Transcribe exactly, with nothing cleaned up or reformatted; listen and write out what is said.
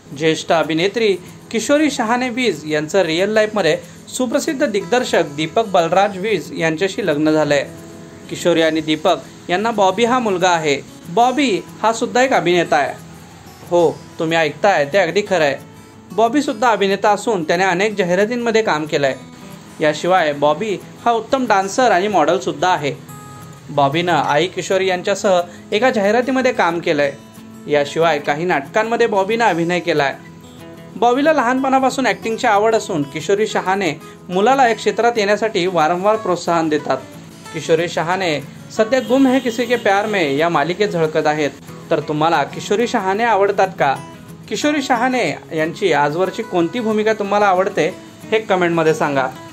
ज्येष्ठ अभिनेत्री किशोरी शहाणे वीज यांचं रिअल लाईफमध्ये सुप्रसिद्ध दिग्दर्शक दीपक बलराज वीज यांच्याशी लग्न झालंय। किशोरी आणि दीपक यांना बॉबी हा मुलगा आहे। बॉबी हा सुद्धा एक अभिनेता आहे। हो, तुम्ही ऐकताय ते अगदी खरं आहे। बॉबी सुद्धा अभिनेता असून त्याने अनेक जाहिरातींमध्ये काम केलंय। याशिवाय बॉबी हा उत्तम डान्सर आणि मॉडेल सुद्धा आहे। बॉबीनं आई किशोरी यांच्यासह एका जाहिरातीमध्ये काम केलंय। याशिवाय काही नाटकांमध्ये बॉबीनं अभिनय केलाय। बॉबीला लहानपणापासून ॲक्टिंगची आवड असून किशोरी शहाणे मुलाला या क्षेत्रात येण्यासाठी वारंवार प्रोत्साहन देतात। किशोरी शहाणे सध्या गुम है किसी के प्यार में या मालिकेत झळकत आहेत। तर तुम्हाला किशोरी शहाणे आवडतात का? किशोरी शहाणे यांची आजवरची कोणती भूमिका तुम्हाला आवडते हे कमेंटमध्ये सांगा।